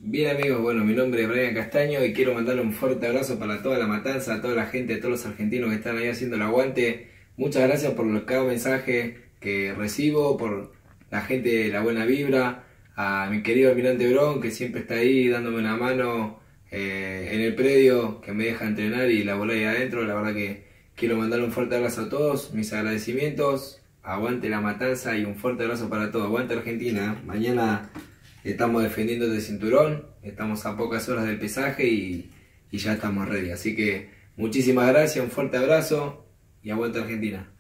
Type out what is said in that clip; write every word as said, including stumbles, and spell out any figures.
Bien amigos, bueno, mi nombre es Brian Castaño y quiero mandarle un fuerte abrazo para toda la matanza, a toda la gente, a todos los argentinos que están ahí haciendo el aguante. Muchas gracias por cada mensaje que recibo, por la gente, la buena vibra, a mi querido Almirante Bron que siempre está ahí dándome una mano eh, en el predio, que me deja entrenar y la bola ahí adentro. La verdad que quiero mandarle un fuerte abrazo a todos, mis agradecimientos, aguante la matanza y un fuerte abrazo para todos. Aguante Argentina, ¿eh? Mañana estamos defendiendo el cinturón, estamos a pocas horas del pesaje y, y ya estamos ready. Así que muchísimas gracias, un fuerte abrazo y aguante Argentina.